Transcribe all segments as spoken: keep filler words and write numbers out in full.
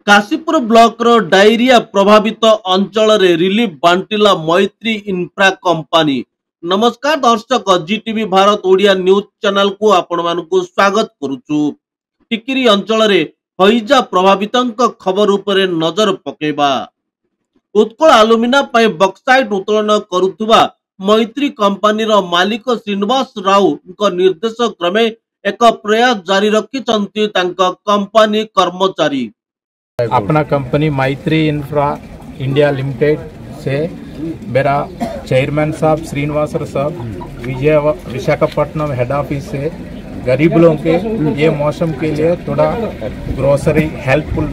Kashipur block diarrhoea प्रभावित अंचल रे रिलीफ बांटिला मैत्री इंफ्रा कंपनी। नमस्कार दर्शक, GTV Bharat Odia news channel को आपण मानकु स्वागत करुचु। टिकिरी अंचल रे हईजा प्रभावितंक खबर उपरे नजर पकेबा। उत्कल आलुमिना पय बक्साइट उत्तोलन करुथुबा मैत्री कंपनी रो मालिक श्रीनिवास राव को निर्देश क्रमे एक प्रयास जारी रखिचंती तांका कंपनी कर्मचारी। अपना कंपनी मैत्री इंफ्रा इंडिया लिमिटेड से मेरा चेयरमैन साहब श्रीनिवास साहब विजय विशाखापट्टनम हेड ऑफिस से गरीब लोगों के ये मौसम के लिए थोड़ा ग्रोसरी हेल्पफुल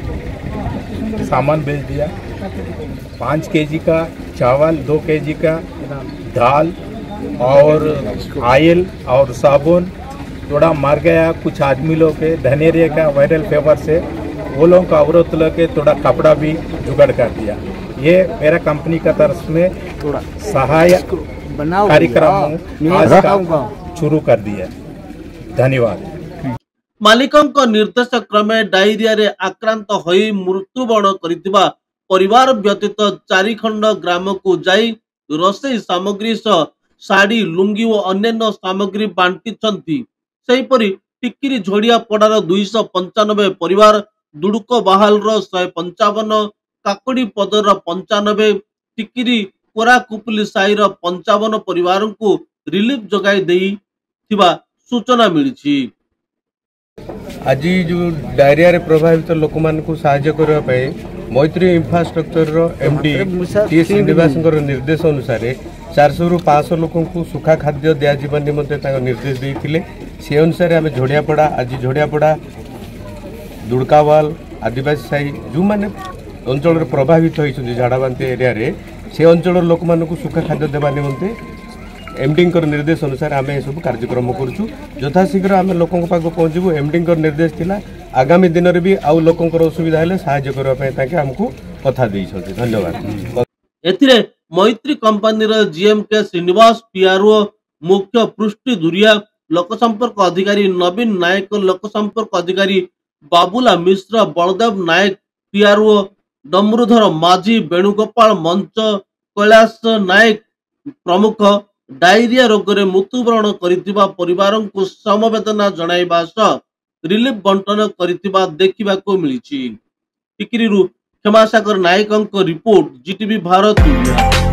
सामान भेज दिया। पाँच केजी का चावल, दो केजी का दाल और ऑयल और साबुन थोड़ा मर गया। कुछ आदमी लोग के धनेरिया का वायरल फीवर से वो लोगों का अवरोध लगे, थोड़ा कपड़ा भी जुगाड़ कर दिया। ये मेरा कंपनी का तरफ में थोड़ा सहायक कार्यक्रम आज का शुरू कर दिया। धन्यवाद। मालिकों को निर्देश क्रमे डायरिया रे आक्रांत होई मृत्युवरण करितिबा परिवार व्यतीत चारि खंड ग्राम को जाई रोषेई सामग्री सह साड़ी, लुंगी और अन्य सामग्री बांटी। सेहीपरि टिकिरी झोड़िया पड़ार दुईश पंचानबे परिवार, दुड़को बाहाल शहे पंचावन, काकड़ी पदर पंचानबे, टिकिरी कोराकुपली साई पंचावन परिवार को रिलीफ जगाई देथिबा सूचना मिली। आज जो डायरिया रे प्रभावित लोक मान को सहायता करने मैत्री इंफ्रास्ट्रक्चर एमडी टी श्रीनिवास निर्देश अनुसार चार सौ रु पाँच सौ लोक को सुखा खाद्य दिज्व निमंते निर्देश देते। से अनुसार आम झोड़ियापड़ा आज झोड़ियापड़ा दुड़कावाल आदिवासी साई जो मैंने अंचल प्रभावित होती झाड़ाबांती एरिया रे से अंचल लोक मान को सुखा खाद्य देवा निमंते एमडी निर्देश अनुसार आम सब कार्यक्रम करुँ। यथाशीघ्र आम लोक पाक पहुँचू। एमडी निर्देश थिला आगामी दिन में भी आउ लोक असुविधा है साहाय्य करने आमको कथा देइछथि। धन्यवाद। एथिरे मैत्री कंपनी जीएम के श्रीनिवास, पीआरओ मुख्य पृष्टि दुरिया, लोक संपर्क अधिकारी नवीन नायक, लोक संपर्क अधिकारी बाबुला मिश्र, बलदेव नायक, पीआरओ डमरुधर माझी, वेणुगोपाल मंच, कैलाश नायक प्रमुख डायरिया रोग रे मृत्युवरण करितिबा परिवार को समवेदना जणाइबा सह रिलीफ बंटन करितिबा देखिबा को मिलिछि। टिकिरीरु क्षमासागर नायकंक रिपोर्ट, जीटीवी भारत।